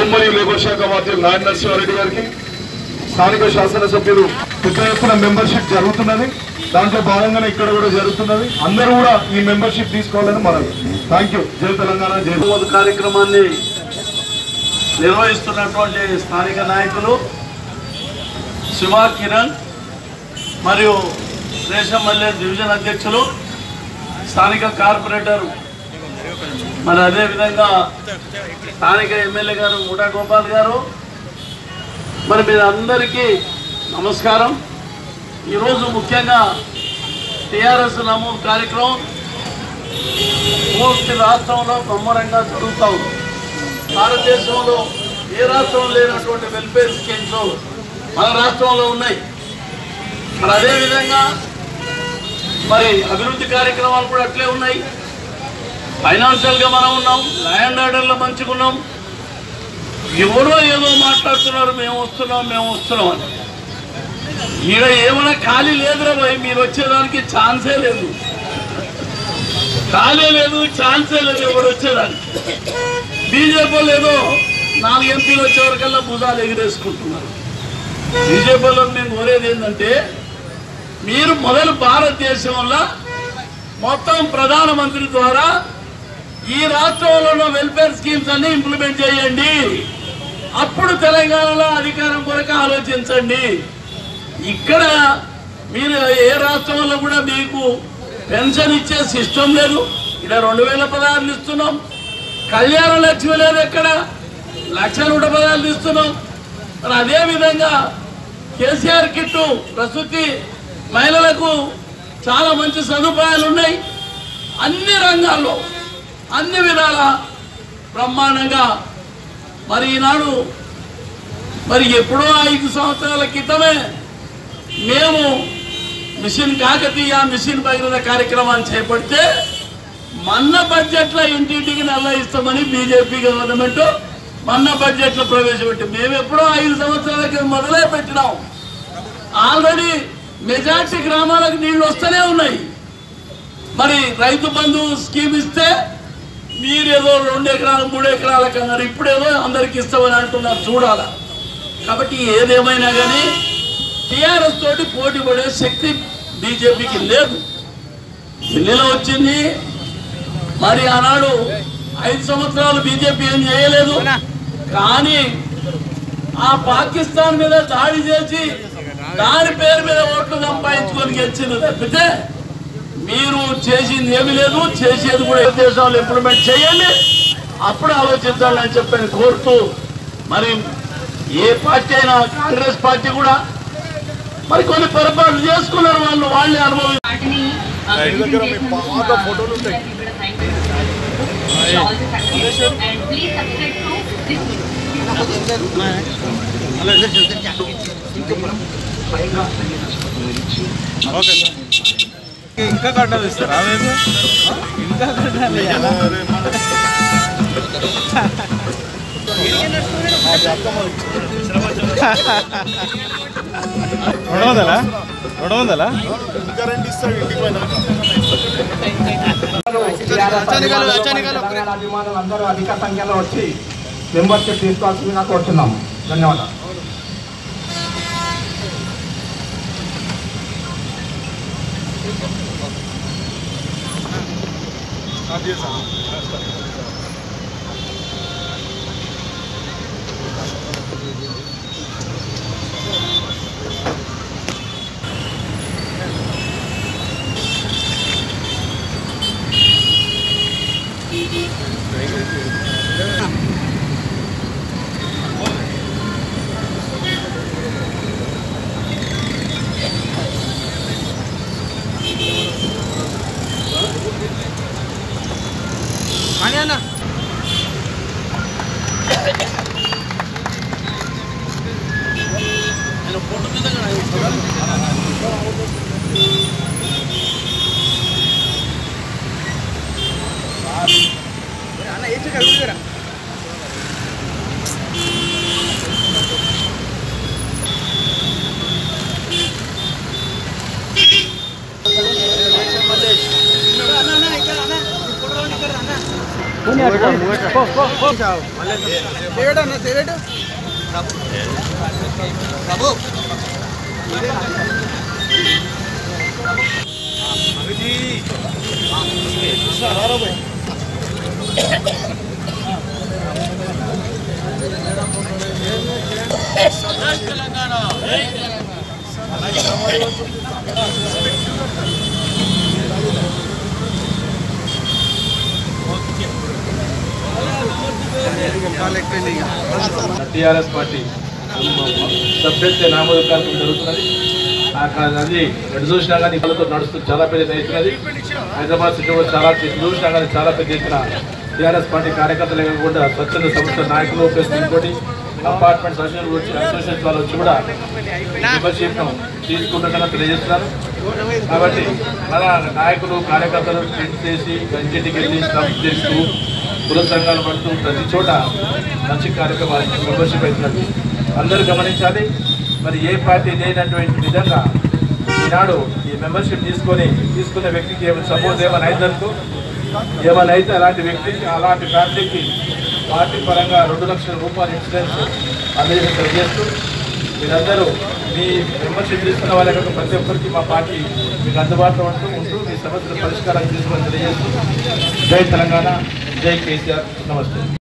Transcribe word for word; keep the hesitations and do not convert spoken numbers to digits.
హోంమరి labour శాఖ మంత్రి నారాయణ నరసింహారెడ్డి గారికి స్థానిక శాసనసభ్యులు పెద్ద ఎత్తున మెంబర్షిప్ జరుగుతున్నది. దాంట్లో భాగంగానే ఇక్కడ కూడా జరుగుతున్నది. అందరూ కూడా ఈ మెంబర్షిప్ తీసుకోవాలని మనవి. Thank you. జై తెలంగాణ. జై కార్యక్రమాన్ని నిర్వహిస్తున్నటువంటి స్థానిక నాయకులు శివ కిరణ్ మరియు రేషమల్లె డివిజన్ అధ్యక్షులు స్థానిక కార్పొరేటర్ మరి అదేవిధంగా స్థానిక ఎమ్మెల్యే గారు ముఠా గోపాల్ గారు మరి మీరు అందరికీ నమస్కారం. ఈరోజు ముఖ్యంగా టీఆర్ఎస్ నమోదు కార్యక్రమం పూర్తి రాష్ట్రంలో ముమ్మరంగా జరుగుతూ ఉంది. భారతదేశంలో ఏ రాష్ట్రంలో లేనటువంటి వెల్ఫేర్ స్కీమ్స్ మన రాష్ట్రంలో ఉన్నాయి. మరి అదేవిధంగా మరి అభివృద్ధి కార్యక్రమాలు కూడా అట్లే ఉన్నాయి. ఫైనాన్షియల్గా మనం ఉన్నాం, ల్యాండ్ ఆర్డర్లో మంచుకున్నాం. ఎవరో ఏదో మాట్లాడుతున్నారు, మేము వస్తున్నాం మేము వస్తున్నాం అని. ఈడ ఏమైనా ఖాళీ లేదురా భయ్, మీరు వచ్చేదానికి ఛాన్సే లేదు, ఖాళీ లేదు, ఛాన్సే లేదు ఎవరు వచ్చేదానికి. బీజేపీ ఏదో నాలుగు ఎంపీలు వచ్చేవరకల్లా భుజాలు ఎగిరేసుకుంటున్నారు. బీజేపీలో మేము కోరేది ఏంటంటే మీరు మొదలు భారతదేశంలో మొత్తం ప్రధానమంత్రి ద్వారా ఈ రాష్ట్రంలో ఉన్న వెల్ఫేర్ స్కీమ్స్ అన్ని ఇంప్లిమెంట్ చేయండి. అప్పుడు తెలంగాణలో అధికారం కొరకు ఆలోచించండి. ఇక్కడ మీరు ఏ రాష్ట్రంలో కూడా మీకు పెన్షన్ ఇచ్చే సిస్టమ్ లేదు. ఇక్కడ రెండు వేల పదహారులు ఇస్తున్నాం. కళ్యాణ లక్ష్మి లేదు, ఎక్కడ లక్ష నూట పదహారులు ఇస్తున్నాం. మరి అదేవిధంగా కేసీఆర్ కిట్టు ప్రసూతి మహిళలకు చాలా మంచి సదుపాయాలు ఉన్నాయి. అన్ని రంగాల్లో అన్ని విధాల బ్రహ్మాండంగా మరి ఈనాడు మరి ఎప్పుడో ఐదు సంవత్సరాల క్రితమే మేము మిషన్ కాకతీయ మిషన్ భగీరథ కార్యక్రమాన్ని చేపడితే మన్న బడ్జెట్లో ఇంటింటికి నల్ల ఇస్తామని బీజేపీ గవర్నమెంట్ మన్న బడ్జెట్లో ప్రవేశపెట్టి మేము ఎప్పుడో ఐదు సంవత్సరాలకి మొదలే పెట్టినాం. ఆల్రెడీ మెజార్టీ గ్రామాలకు నీళ్లు వస్తూనే ఉన్నాయి. మరి రైతు బంధు స్కీమ్ ఇస్తే మీరేదో రెండు ఎకరాలు మూడు ఎకరాలకు అన్నారు, ఇప్పుడేదో అందరికి ఇస్తామని అంటున్నారు. చూడాలా. కాబట్టి ఏదేమైనా కానీ టీఆర్ఎస్ తోటి పోటీ పడే శక్తి బీజేపీకి లేదు. ఢిల్లీలో వచ్చింది, మరి ఆనాడు ఐదు సంవత్సరాలు బీజేపీ ఏం చేయలేదు. కానీ ఆ పాకిస్తాన్ మీద దాడి చేసి దాని పేరు మీద ఓట్లు సంపాదించుకొని గెలిచింది తప్పితే మీరు చేసింది ఏమీ లేదు. చేసేది కూడా దేశాలు ఇంప్లిమెంట్ చేయండి, అప్పుడు ఆలోచించాలి అని చెప్పని కోరుతూ మరి ఏ పార్టీ అయినా కాంగ్రెస్ పార్టీ కూడా మరి కొన్ని పొరపాట్లు చేసుకున్నారు. వాళ్ళు వాళ్ళే అనుభవం. ఇంకా కట్టాలి ఇస్తారా? ఇంకా కట్టాలి. రెండు వందలా రెండు వందలా అభిమానులు అందరూ అధిక సంఖ్యలో వచ్చి మెంబర్షిప్ తీసుకోవాల్సిందిగా కోరుతున్నాము. ధన్యవాదాలు. అని అన్న టీఆర్ఎస్ పార్టీ సభ్యత్వ నామోదు కార్యక్రమం జరుగుతున్నది. అది ఎటు చూసినా కానీ కళ్ళతో నడుస్తుంది, చాలా పెద్ద అవుతున్నది. హైదరాబాద్ సిటీ కూడా చాలా ఎటు చూసినా కానీ చాలా పెద్ద ఎత్తున టీఆర్ఎస్ పార్టీ కార్యకర్తలే కాకుండా స్వచ్ఛంద సంస్థ నాయకులు ప్లస్ ఇంకోటి అపార్ట్మెంట్స్ అసోసియేషన్ అసోసియేషన్ వాళ్ళు వచ్చి కూడా మెంబర్షిప్ను తీసుకుంటుండగా తెలియజేస్తున్నారు. కాబట్టి మన నాయకులు కార్యకర్తలు ప్రింట్ చేసి ఇంటింటికి వెళ్ళి స్టంప్ చేస్తూ కుల సంఘాలు పడుతూ ప్రతి చోట మంచి కార్యక్రమాలు మెంబర్షిప్ అవుతున్నది. అందరూ గమనించాలి. మరి ఏ పార్టీ లేనటువంటి విధంగా ఈనాడు ఈ మెంబర్షిప్ తీసుకొని తీసుకున్న వ్యక్తికి ఏమైనా సపోజ్ ఏమైనా అయిద్దనుకో, ఏమైనా అయితే అలాంటి వ్యక్తికి అలాంటి ఫ్యామిలీకి పార్టీ పరంగా రెండు లక్షల రూపాయల ఇన్సూరెన్స్ అందజేసి తెలియజేస్తూ మీరందరూ మీ మెంబర్షిప్ తీసుకున్న వాళ్ళ యొక్క ప్రతి ఒక్కరికి మా పార్టీ మీకు అందుబాటులో ఉంటూ ఉంటూ మీ సమస్యల పరిష్కారం తీసుకొని తెలియజేస్తూ జై తెలంగాణ, జై కేసీఆర్, నమస్తే.